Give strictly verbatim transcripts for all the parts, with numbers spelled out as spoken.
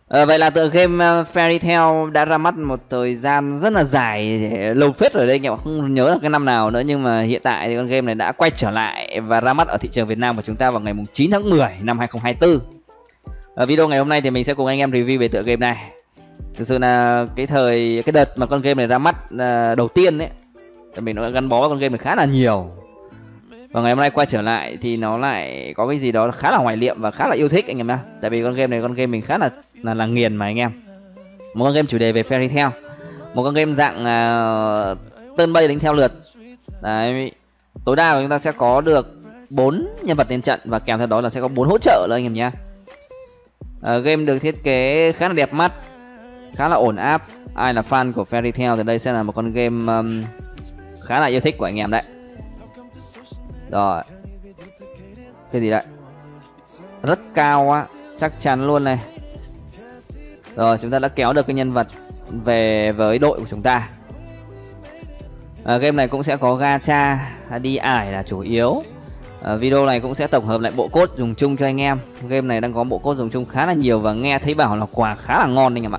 Ờ, vậy là tựa game uh, Fairy Tail đã ra mắt một thời gian rất là dài, lâu phết rồi đây anh em ạ, không nhớ là cái năm nào nữa, nhưng mà hiện tại thì con game này đã quay trở lại và ra mắt ở thị trường Việt Nam của chúng ta vào ngày chín tháng mười năm hai không hai tư. Ở video ngày hôm nay thì mình sẽ cùng anh em review về tựa game này. Thực sự là cái thời cái đợt mà con game này ra mắt uh, đầu tiên ấy, thì mình đã gắn bó với con game này khá là nhiều. Và ngày hôm nay quay trở lại thì nó lại có cái gì đó khá là hoài niệm và khá là yêu thích anh em nhá. Tại vì con game này con game mình khá là là, là nghiền mà anh em. Một con game chủ đề về Fairy Tail, một con game dạng uh, turn based đánh theo lượt. Đấy, tối đa của chúng ta sẽ có được bốn nhân vật lên trận và kèm theo đó là sẽ có bốn hỗ trợ nữa anh em nhé. Uh, game được thiết kế khá là đẹp mắt, khá là ổn áp. Ai là fan của Fairy Tail thì đây sẽ là một con game um, khá là yêu thích của anh em đấy. Rồi, cái gì đấy, rất cao á, chắc chắn luôn này. Rồi, chúng ta đã kéo được cái nhân vật về với đội của chúng ta. à, Game này cũng sẽ có gacha, đi ải là chủ yếu. à, Video này cũng sẽ tổng hợp lại bộ code dùng chung cho anh em. Game này đang có bộ code dùng chung khá là nhiều và nghe thấy bảo là quà khá là ngon anh em ạ.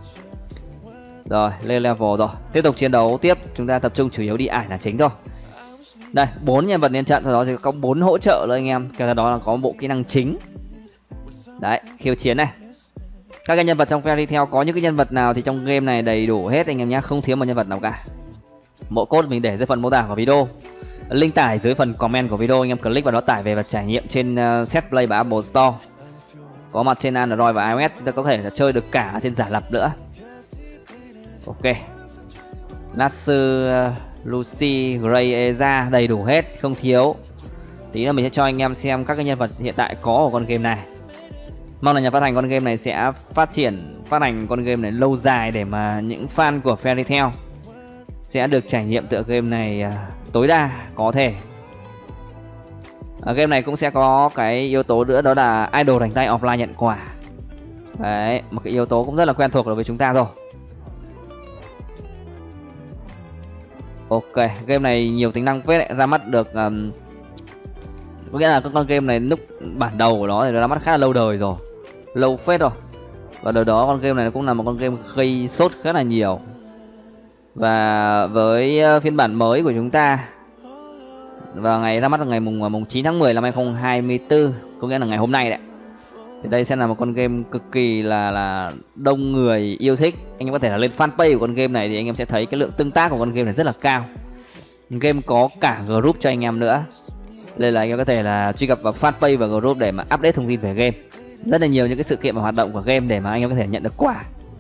Rồi, lên level rồi, tiếp tục chiến đấu tiếp. Chúng ta tập trung chủ yếu đi ải là chính thôi. Đây, bốn nhân vật lên trận, sau đó thì có bốn hỗ trợ nữa anh em. Kèm theo đó là có bộ kỹ năng chính. Đấy, khiêu chiến này. Các cái nhân vật trong Fairy Tail có những cái nhân vật nào thì trong game này đầy đủ hết anh em nhé, không thiếu một nhân vật nào cả. Bộ code mình để dưới phần mô tả của video, link tải dưới phần comment của video, anh em click vào đó tải về và trải nghiệm trên uh, Set Play và Apple Store. Có mặt trên Android và iOS, chúng ta có thể là chơi được cả trên giả lập nữa. Ok, Natsu, uh, Lucy, Gray, Eza đầy đủ hết, không thiếu. Tí nữa mình sẽ cho anh em xem các cái nhân vật hiện tại có của con game này. Mong là nhà phát hành con game này sẽ phát triển, phát hành con game này lâu dài để mà những fan của Fairy Tail sẽ được trải nghiệm tựa game này uh, tối đa có thể. Ở game này cũng sẽ có cái yếu tố nữa, đó là idol đánh tay offline nhận quà. Đấy, một cái yếu tố cũng rất là quen thuộc đối với chúng ta rồi. Ok, game này nhiều tính năng phết đấy, ra mắt được um, có nghĩa là con game này lúc bản đầu của nó thì nó ra mắt khá là lâu đời rồi, lâu phết rồi. Và đời đó con game này cũng là một con game gây sốt khá là nhiều. Và với phiên bản mới của chúng ta và ngày ra mắt là ngày mùng mùng chín tháng mười năm hai không hai tư, có nghĩa là ngày hôm nay đấy, thì đây sẽ là một con game cực kỳ là là đông người yêu thích. Anh em có thể là lên fanpage của con game này thì anh em sẽ thấy cái lượng tương tác của con game này rất là cao. Game có cả group cho anh em nữa, nên là anh em có thể là truy cập vào fanpage và group để mà update thông tin về game. Rất là nhiều những cái sự kiện và hoạt động của game để mà anh em có thể nhận được quà.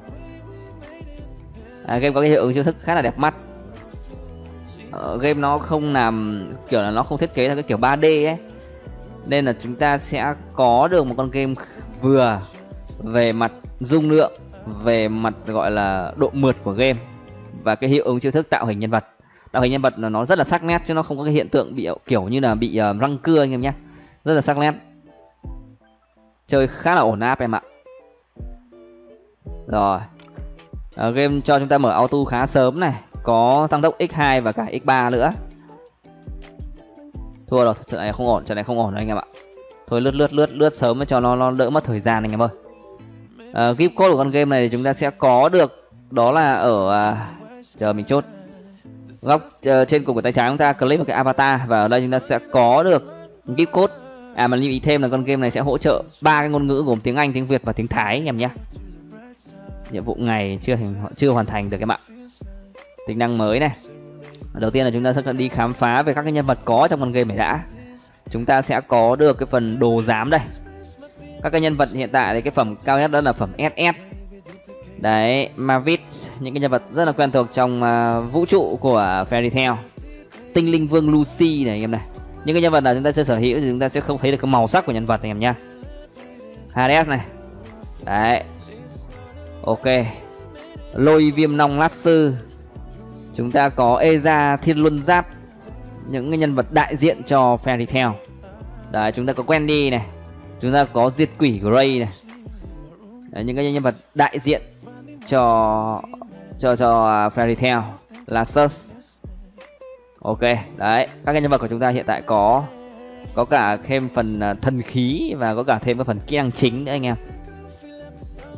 à, Game có cái hiệu ứng chiêu thức khá là đẹp mắt. ờ, Game nó không làm kiểu là nó không thiết kế theo cái kiểu ba D ấy, nên là chúng ta sẽ có được một con game vừa về mặt dung lượng, về mặt gọi là độ mượt của game, và cái hiệu ứng chiêu thức tạo hình nhân vật. Tạo hình nhân vật là nó rất là sắc nét chứ nó không có cái hiện tượng bị kiểu như là bị uh, răng cưa anh em nhé. Rất là sắc nét, chơi khá là ổn áp em ạ. Rồi, uh, game cho chúng ta mở auto khá sớm này, có tăng tốc x hai và cả x ba nữa. Thua rồi, trận này không ổn, trận này không ổn anh em ạ. Thôi lướt lướt lướt lướt sớm cho nó, nó đỡ mất thời gian anh em ơi. uh, Gift code của con game này thì chúng ta sẽ có được, đó là ở uh, chờ mình chốt góc uh, trên cùng của tay trái chúng ta click vào cái avatar, và ở đây chúng ta sẽ có được gift code. À mà lưu ý thêm là con game này sẽ hỗ trợ ba cái ngôn ngữ gồm tiếng Anh, tiếng Việt và tiếng Thái anh em nhé. Nhiệm vụ ngày chưa thành chưa hoàn thành được em ạ. Tính năng mới này, đầu tiên là chúng ta sẽ đi khám phá về các cái nhân vật có trong con game này đã. Chúng ta sẽ có được cái phần đồ giám đây. Các cái nhân vật hiện tại thì cái phẩm cao nhất đó là phẩm ét ét. Đấy, Mavis, những cái nhân vật rất là quen thuộc trong uh, vũ trụ của Fairy Tail. Tinh linh vương Lucy này anh em này. Những cái nhân vật nào chúng ta sẽ sở hữu thì chúng ta sẽ không thấy được cái màu sắc của nhân vật anh em nhá. Hades này. Đấy. Ok. Lôi viêm nong lát sư. Chúng ta có Eza thiên luân giáp, những cái nhân vật đại diện cho Fairy Tail. Đấy, chúng ta có Wendy này, chúng ta có diệt quỷ Gray này. Đấy, những cái nhân vật đại diện cho cho cho Fairy Tail. Lassus. Ok, đấy, các cái nhân vật của chúng ta hiện tại có có cả thêm phần thần khí và có cả thêm cái phần kỹ năng chính nữa anh em.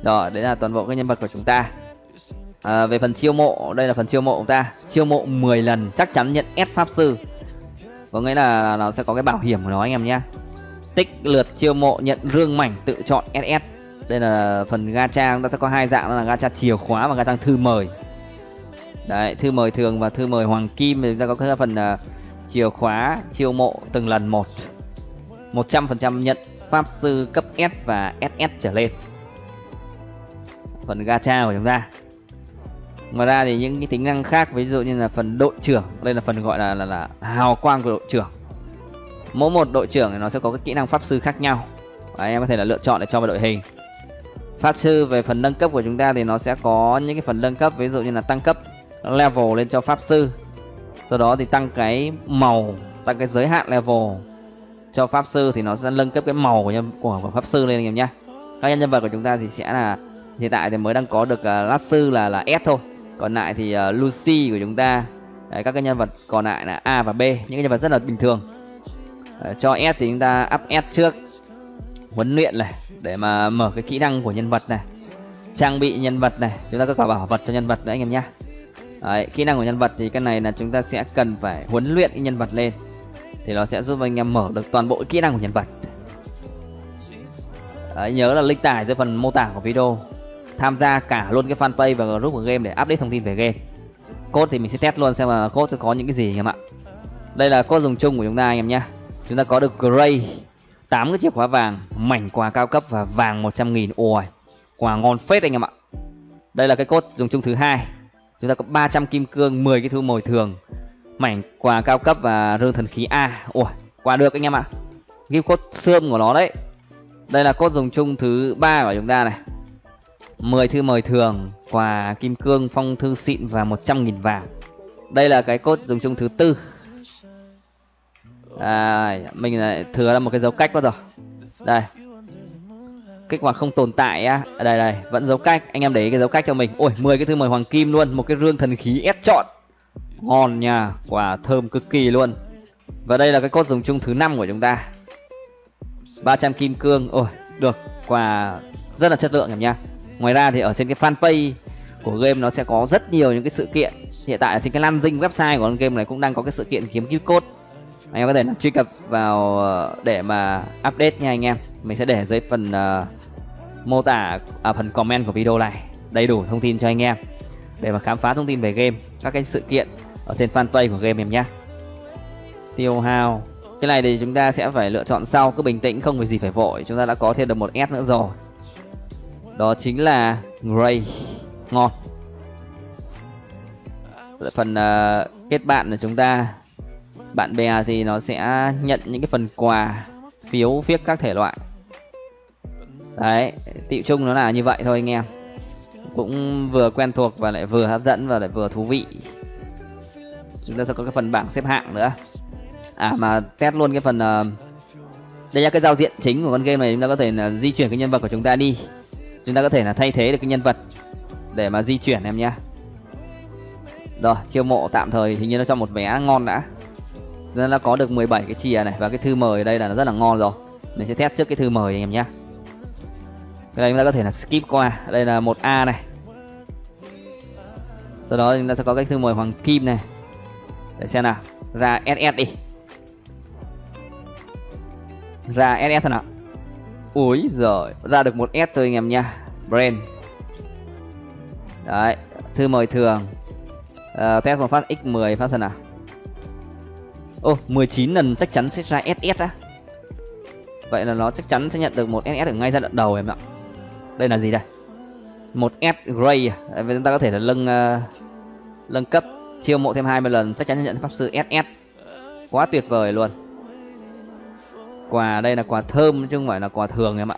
Đó, đấy là toàn bộ các nhân vật của chúng ta. À, về phần chiêu mộ, đây là phần chiêu mộ của chúng ta. Chiêu mộ mười lần chắc chắn nhận S pháp sư. Có nghĩa là nó sẽ có cái bảo hiểm của nó anh em nhé. Tích lượt chiêu mộ nhận rương mảnh tự chọn ét ét. Đây là phần gacha, chúng ta sẽ có hai dạng, đó là gacha chìa khóa và gacha thư mời. Đấy, thư mời thường và thư mời hoàng kim. Thì chúng ta có cái phần uh, chìa khóa chiêu mộ từng lần một, một trăm phần trăm nhận pháp sư cấp S và ét ét trở lên. Phần gacha của chúng ta. Ngoài ra thì những cái tính năng khác, ví dụ như là phần đội trưởng, đây là phần gọi là là, là hào quang của đội trưởng. Mỗi một đội trưởng thì nó sẽ có cái kỹ năng pháp sư khác nhau. Đấy, em có thể là lựa chọn để cho vào đội hình. Pháp sư về phần nâng cấp của chúng ta thì nó sẽ có những cái phần nâng cấp, ví dụ như là tăng cấp level lên cho pháp sư. Sau đó thì tăng cái màu, tăng cái giới hạn level cho pháp sư, thì nó sẽ nâng cấp cái màu của nhân của, của pháp sư lên anh em nhé. Các nhân vật của chúng ta thì sẽ là hiện tại thì mới đang có được uh, lát sư là là S thôi. Còn lại thì uh, Lucy của chúng ta. Đấy, các cái nhân vật còn lại là A và B, những cái nhân vật rất là bình thường. Đấy, cho S thì chúng ta up S trước, huấn luyện này để mà mở cái kỹ năng của nhân vật này, trang bị nhân vật này, chúng ta có cả bảo vật cho nhân vật nữa anh em nhé. Đấy, kỹ năng của nhân vật thì cái này là chúng ta sẽ cần phải huấn luyện cái nhân vật lên, thì nó sẽ giúp anh em mở được toàn bộ kỹ năng của nhân vật. Đấy, nhớ là link tải dưới phần mô tả của video. Tham gia cả luôn cái fanpage và group của game để update thông tin về game. Code thì mình sẽ test luôn xem là code sẽ có những cái gì anh em ạ. Đây là code dùng chung của chúng ta anh em nhé. Chúng ta có được Gray, tám cái chìa khóa vàng, mảnh quà cao cấp và vàng một trăm nghìn. Ôi, quà ngon phết anh em ạ. Đây là cái code dùng chung thứ hai. Chúng ta có ba trăm kim cương, mười cái thư mồi thường, mảnh quà cao cấp và rương thần khí A. Ôi, quà được anh em ạ. Gift code xương của nó đấy. Đây là code dùng chung thứ ba của chúng ta này. mười thư mời thường, quà kim cương, phong thư xịn và một trăm nghìn vàng. Đây là cái code dùng chung thứ tư. À, mình lại thừa ra một cái dấu cách quá rồi. Đây, kích hoạt không tồn tại á. Đây đây, vẫn dấu cách. Anh em để ý cái dấu cách cho mình. Ôi, mười cái thư mời hoàng kim luôn. Một cái rương thần khí S chọn. Ngon nha, quả thơm cực kỳ luôn. Và đây là cái code dùng chung thứ năm của chúng ta. ba trăm kim cương. Ôi, được, quà rất là chất lượng em nha. Ngoài ra thì ở trên cái fanpage của game nó sẽ có rất nhiều những cái sự kiện. Hiện tại ở trên cái lan dinh website của con game này cũng đang có cái sự kiện kiếm gift code. Anh em có thể truy cập vào để mà update nha anh em. Mình sẽ để dưới phần uh, mô tả, à, phần comment của video này đầy đủ thông tin cho anh em để mà khám phá thông tin về game, các cái sự kiện ở trên fanpage của game em nhé. Tiêu hao cái này thì chúng ta sẽ phải lựa chọn sau, cứ bình tĩnh, không có gì phải vội. Chúng ta đã có thêm được một S nữa rồi, đó chính là Gray. Ngon. Phần uh, kết bạn của chúng ta, bạn bè thì nó sẽ nhận những cái phần quà, phiếu phiếc các thể loại. Đấy, tiệu chung nó là như vậy thôi anh em. Cũng vừa quen thuộc và lại vừa hấp dẫn và lại vừa thú vị. Chúng ta sẽ có cái phần bảng xếp hạng nữa. À mà test luôn cái phần uh, đây là cái giao diện chính của con game này. Chúng ta có thể là di chuyển cái nhân vật của chúng ta đi. Chúng ta có thể là thay thế được cái nhân vật để mà di chuyển em nhá. Rồi, chiêu mộ tạm thời hình như nó cho một vé ngon đã. Nên là có được mười bảy cái chìa này. Và cái thư mời ở đây là nó rất là ngon rồi. Mình sẽ test trước cái thư mời anh em nhé. Cái này chúng ta có thể là skip qua. Đây là một A này. Sau đó chúng ta sẽ có cái thư mời hoàng kim này. Để xem nào. Ra ét ét đi. Ra ét ét thôi nào. Úi giời, ra được một S thôi anh em nha. Brain. Đấy, thư mời thường. uh, Test một phát nhân mười phát xem nào. Ô, oh, mười chín lần chắc chắn sẽ ra ét ét á. Vậy là nó chắc chắn sẽ nhận được một ét ét ở ngay giai đoạn đầu em ạ. Đây là gì đây? Một S Gray. Vậy chúng ta có thể là nâng uh, nâng cấp, chiêu mộ thêm hai mươi lần, chắc chắn nhận pháp sư ét ét. Quá tuyệt vời luôn. Quà đây là quà thơm chứ không phải là quà thường em ạ.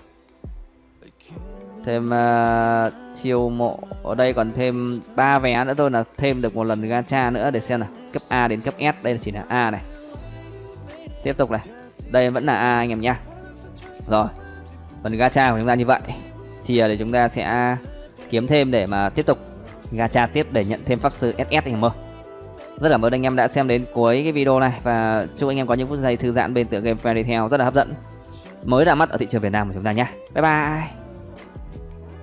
Thêm uh, chiêu mộ ở đây còn thêm ba vé nữa thôi là thêm được một lần gacha nữa để xem nào. Cấp A đến cấp S, đây chỉ là A này. Tiếp tục này. Đây vẫn là A anh em nhá. Rồi. Phần gacha của chúng ta như vậy. Chìa để chúng ta sẽ kiếm thêm để mà tiếp tục gacha tiếp để nhận thêm pháp sư ét ét anh em ơi. Rất cảm ơn anh em đã xem đến cuối cái video này và chúc anh em có những phút giây thư giãn bên tựa game Fairy Tail rất là hấp dẫn, mới ra mắt ở thị trường Việt Nam của chúng ta nhé. Bye bye.